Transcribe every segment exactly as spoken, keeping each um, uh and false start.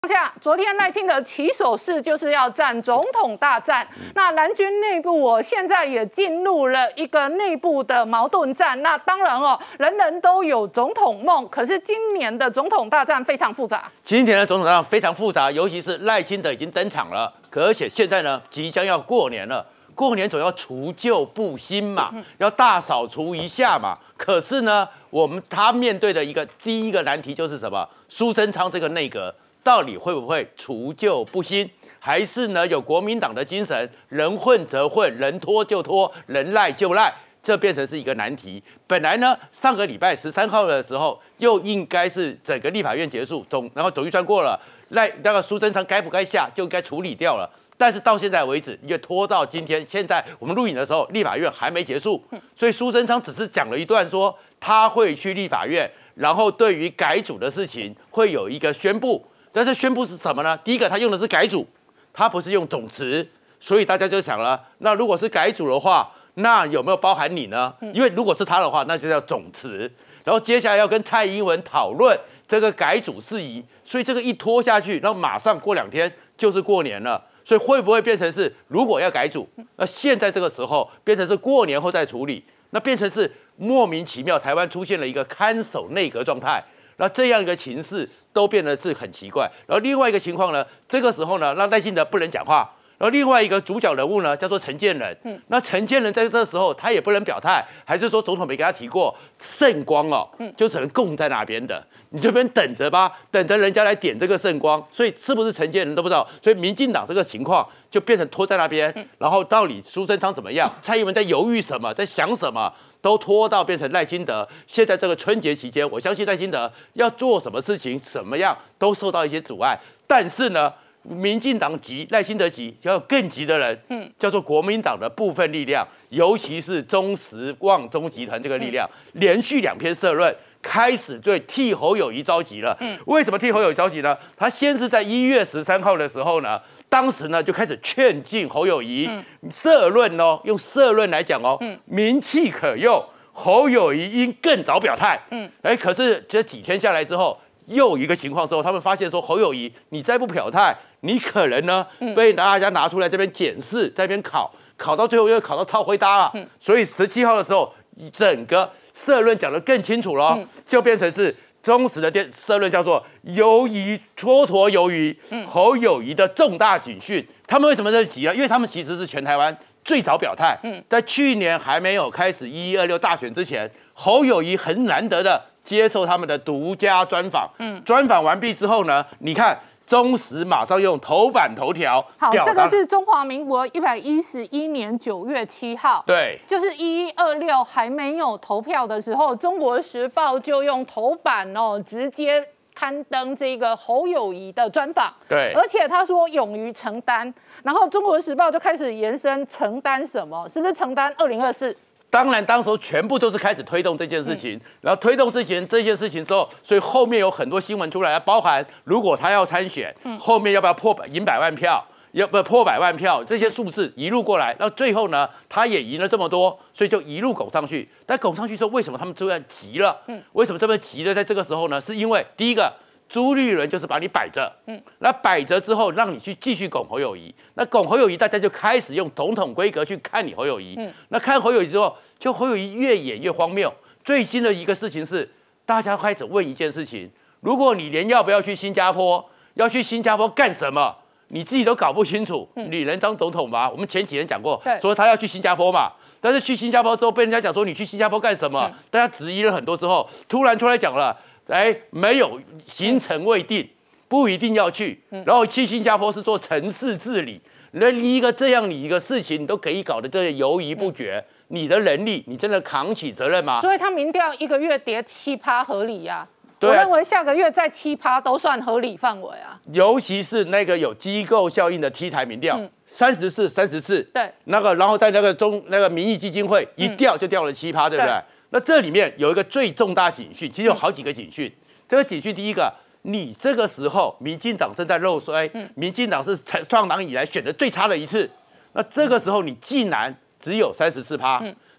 下，昨天赖清德起手式就是要战总统大战。那蓝军内部，我现在也进入了一个内部的矛盾战。那当然哦，人人都有总统梦，可是今年的总统大战非常复杂。 今年的总统大战非常复杂，尤其是赖清德已经登场了，可而且现在呢，即将要过年了。过年总要除旧布新嘛，要大扫除一下嘛。可是呢，我们他面对的一个第一个难题就是什么？苏贞昌这个内阁。 到底会不会除旧布新，还是呢有国民党的精神，人混则混，人拖就拖，人赖就赖，这变成是一个难题。本来呢，上个礼拜十三号的时候，又应该是整个立法院结束总，然后总预算过了，赖那个苏贞昌该不该下就应该处理掉了。但是到现在为止，因为拖到今天，现在我们录影的时候，立法院还没结束，所以苏贞昌只是讲了一段说他会去立法院，然后对于改组的事情会有一个宣布。 但是宣布是什么呢？第一个，他用的是改组，他不是用总辞，所以大家就想了，那如果是改组的话，那有没有包含你呢？因为如果是他的话，那就叫总辞。然后接下来要跟蔡英文讨论这个改组事宜，所以这个一拖下去，然后马上过两天就是过年了，所以会不会变成是如果要改组，那现在这个时候变成是过年后再处理，那变成是莫名其妙，台湾出现了一个看守内阁状态。 那这样一个情势都变得是很奇怪。然后另外一个情况呢，这个时候呢，让赖清德不能讲话。然后另外一个主角人物呢，叫做陈建仁。嗯，那陈建仁在这时候他也不能表态，还是说总统没给他提过圣光哦，就只能供在那边的，你这边等着吧，等着人家来点这个圣光。所以是不是陈建仁都不知道。所以民进党这个情况就变成拖在那边。然后到底苏贞昌怎么样？蔡英文在犹豫什么？在想什么？ 都拖到变成赖清德。现在这个春节期间，我相信赖清德要做什么事情，怎么样都受到一些阻碍。但是呢，民进党急，赖清德急，要有更急的人，嗯，叫做国民党的部分力量，尤其是中时旺中集团这个力量，嗯、连续两篇社论。 开始对替侯友宜着急了。嗯，为什么替侯友宜着急呢？他先是在一月十三号的时候呢，当时呢就开始劝进侯友宜，嗯、社论哦，用社论来讲哦，嗯、名气可用，侯友宜应更早表态。嗯，哎，可是这几天下来之后，又一个情况之后，他们发现说侯友宜你再不表态，你可能呢被大家拿出来这边检视，在这边考，考到最后又考到超回答了。嗯，所以十七号的时候，整个。 社论讲得更清楚了，嗯、就变成是忠实的电社论，叫做“鱿鱼蹉跎鱿鱼”，嗯、侯友宜的重大警讯。他们为什么这么急啊？因为他们其实是全台湾最早表态，嗯、在去年还没有开始一一二六大选之前，侯友宜很难得的接受他们的独家专访。嗯，专访完毕之后呢，你看。 中时马上用头版头条， 好，这个是中华民国一百一十一年九月七号， 对， 就是一一二六还没有投票的时候，《中国时报》就用头版哦，直接刊登这个侯友宜的专访， 对， 而且他说勇于承担，然后《中国时报》就开始延伸承担什么，是不是承担二零二四？ 当然，当时候全部都是开始推动这件事情，嗯、然后推动之前这件事情之后，所以后面有很多新闻出来，包含如果他要参选，嗯、后面要不要破百赢百万票，要不要破百万票，这些数字一路过来，到最后呢，他也赢了这么多，所以就一路拱上去。但拱上去之后，为什么他们这样急了？嗯、为什么这么急的在这个时候呢？是因为第一个。 朱立伦就是把你摆着，嗯，那摆着之后，让你去继续拱侯友宜。那拱侯友宜，大家就开始用总统规格去看你侯友宜。嗯，那看侯友宜之后，就侯友宜越演越荒谬。最新的一个事情是，大家开始问一件事情：如果你连要不要去新加坡，要去新加坡干什么，你自己都搞不清楚，你能当总统吗？我们前几天讲过，说他要去新加坡嘛。 但是去新加坡之后，被人家讲说你去新加坡干什么？大家质疑了很多之后，突然出来讲了。 哎，没有行程未定，不一定要去。然后去新加坡是做城市治理，那一个这样你一个事情，你都可以搞得这犹豫不决。你的能力，你真的扛起责任吗？ 所以他民调一个月跌七趴合理呀、啊。我认为下个月再七趴都算合理范围啊。 尤其是那个有机构效应的 T 台民调，三十四、三十四，对，那个然后在那个中那个民意基金会一掉就掉了七趴，对不对？ 那这里面有一个最重大警讯，其实有好几个警讯。这个警讯第一个，你这个时候民进党正在肉衰，民进党是创党以来选的最差的一次。那这个时候你竟然只有三十四趴，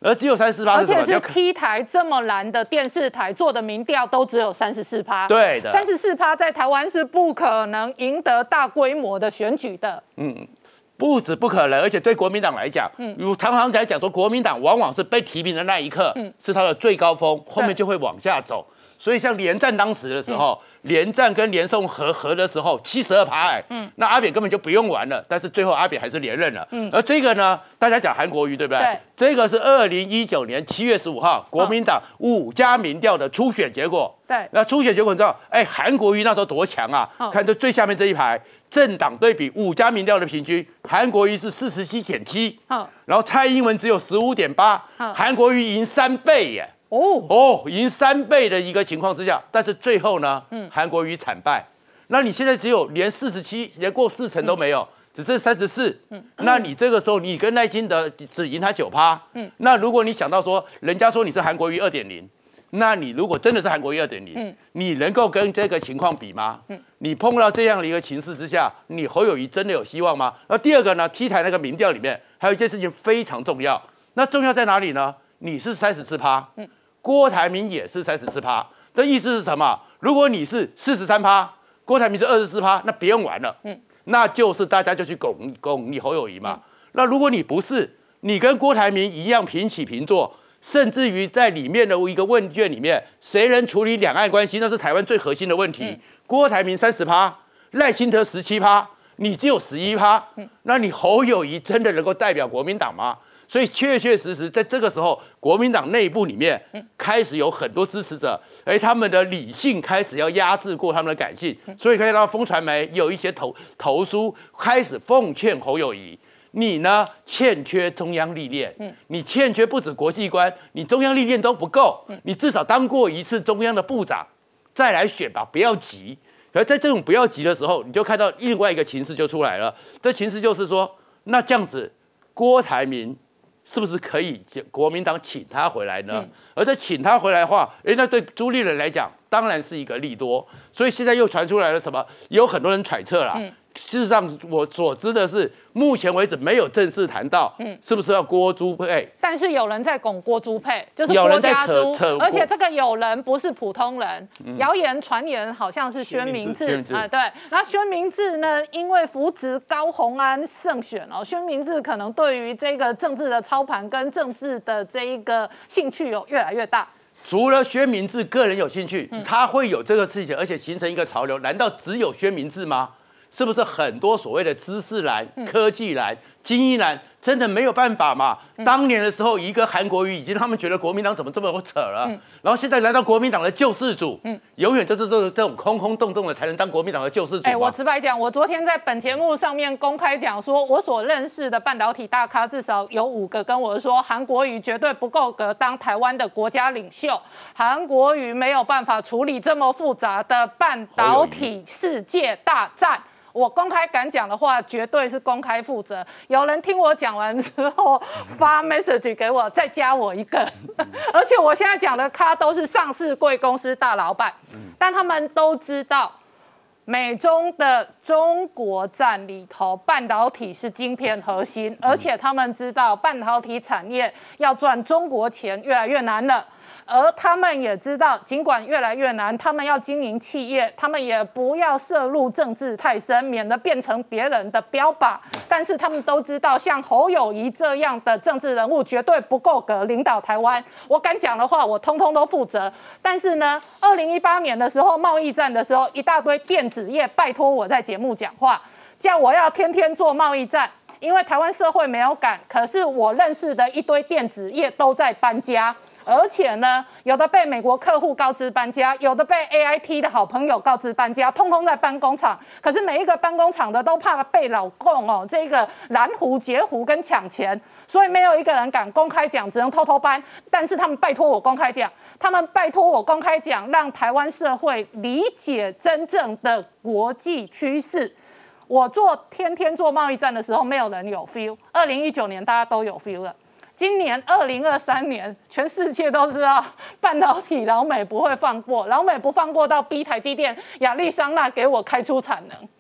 而只有三十四趴是什么？ 而且是 T 台这么蓝的电视台做的民调都只有三十四趴， 对的， 三十四趴在台湾是不可能赢得大规模的选举的。 嗯。不止不可能，而且对国民党来讲，嗯，常常在讲说，国民党往往是被提名的那一刻，嗯，是他的最高峰，后面就会往下走。所以像连战当时的时候，嗯、连战跟连宋合合的时候，七十二趴，哎，嗯，那阿扁根本就不用玩了，但是最后阿扁还是连任了。嗯，而这个呢，大家讲韩国瑜，对不对？对，这个是二零一九年七月十五号国民党五家民调的初选结果。 对， 那初选结果你知道，哎，韩国瑜那时候多强啊！哦、看这最下面这一排。政党对比五家民调的平均，韩国瑜是四十七点七，然后蔡英文只有十五点八，韩国瑜赢三倍耶！哦哦，赢三倍的一个情况之下，但是最后呢，嗯，韩国瑜惨败。那你现在只有连四十七，连过四成都没有，嗯、只剩三十四。嗯，那你这个时候你跟赖清德只赢他九趴。嗯，那如果你想到说，人家说你是韩国瑜二点零。那你如果真的是韩国瑜二点零，你能够跟这个情况比吗？嗯，你碰到这样的一个情势之下，你侯友宜真的有希望吗？那第二个呢 ，T 台那个民调里面还有一件事情非常重要，那重要在哪里呢？你是三十四趴，嗯，郭台铭也是三十四趴，这意思是什么？如果你是四十三趴，郭台铭是二十四趴，那不用玩了，嗯，那就是大家就去拱拱你侯友宜嘛。嗯、那如果你不是，你跟郭台铭一样平起平坐。甚至于在里面的一个问卷里面，谁能处理两岸关系，那是台湾最核心的问题。嗯、郭台铭三十趴，赖清德十七趴，你只有十一趴，嗯、那你侯友宜真的能够代表国民党吗？所以确确实实在这个时候，国民党内部里面开始有很多支持者，而他们的理性开始要压制过他们的感性，所以可以看到风传媒有一些投投书开始奉劝侯友宜。你呢欠缺中央历练，嗯，你欠缺不止国际观，你中央历练都不够，嗯，你至少当过一次中央的部长，再来选吧，不要急。可在这种不要急的时候，你就看到另外一个情势就出来了。这情势就是说，那这样子，郭台铭是不是可以国民党请他回来呢？嗯、而且请他回来的话，哎，那对朱立伦来讲，当然是一个利多。所以现在又传出来了什么？有很多人揣测啦。嗯事实上，我所知的是，目前为止没有正式谈到，嗯，是不是要郭朱配？ 但是有人在拱郭朱配，就是郭家朱，而且这个有人不是普通人，谣、嗯、言传言好像是宣明智啊、呃，对。然后宣明智呢，因为扶植高虹安胜选哦，宣明智可能对于这个政治的操盘跟政治的这一个兴趣有越来越大。 除了宣明智个人有兴趣，嗯、他会有这个事情，而且形成一个潮流，难道只有宣明智吗？是不是很多所谓的知识蓝、科技蓝、精英蓝，真的没有办法嘛？嗯、当年的时候，一个韩国瑜已经他们觉得国民党怎么这么扯了，嗯、然后现在来到国民党的救世主，嗯、永远就是这这种空空洞洞的才能当国民党的救世主。哎、 欸，我直白讲，我昨天在本节目上面公开讲说，我所认识的半导体大咖至少有五个跟我说，韩国瑜绝对不够格当台湾的国家领袖，韩国瑜没有办法处理这么复杂的半导体世界大战。我公开敢讲的话，绝对是公开负责。有人听我讲完之后发 message 给我，再加我一个。而且我现在讲的咖都是上市贵公司大老板，但他们都知道美中的中国战里头，半导体是晶片核心，而且他们知道半导体产业要赚中国钱越来越难了。而他们也知道，尽管越来越难，他们要经营企业，他们也不要涉入政治太深，免得变成别人的标靶。但是他们都知道，像侯友宜这样的政治人物绝对不够格领导台湾。我敢讲的话，我通通都负责。但是呢，二零一八年的时候，贸易战的时候，一大堆电子业拜托我在节目讲话，叫我要天天做贸易战，因为台湾社会没有敢。可是我认识的一堆电子业都在搬家。而且呢，有的被美国客户告知搬家，有的被 A I T 的好朋友告知搬家，通通在搬工厂。可是每一个搬工厂的都怕被老共哦，这个蓝湖截胡跟抢钱，所以没有一个人敢公开讲，只能偷偷搬。但是他们拜托我公开讲，他们拜托我公开讲，让台湾社会理解真正的国际趋势。我做天天做贸易战的时候，没有人有 feel。二零一九年大家都有 feel 了。今年二零二三年，全世界都知道半导体老美不会放过，老美不放过到逼台积电、亚利桑那给我开出产能。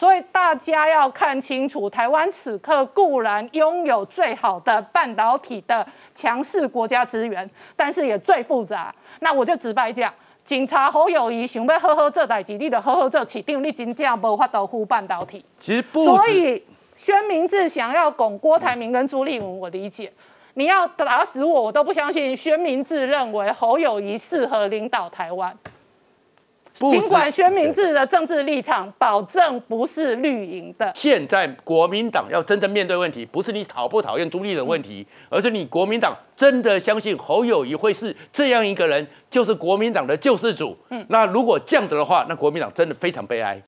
所以大家要看清楚，台湾此刻固然拥有最好的半导体的强势国家资源，但是也最复杂。那我就直白讲，警察侯友宜想要好好做代志，你就好好做市长，你真正无法度护半导体。 其实不， 所以宣明智想要拱郭台铭跟朱立伦，我理解。你要打死我，我都不相信宣明智认为侯友宜适合领导台湾。尽管宣明智的政治立场保证不是绿营的， 现在国民党要真正面对问题，不是你讨不讨厌朱立伦的问题，而是你国民党真的相信侯友宜会是这样一个人，就是国民党的救世主。嗯，那如果这样子的话，那国民党真的非常悲哀。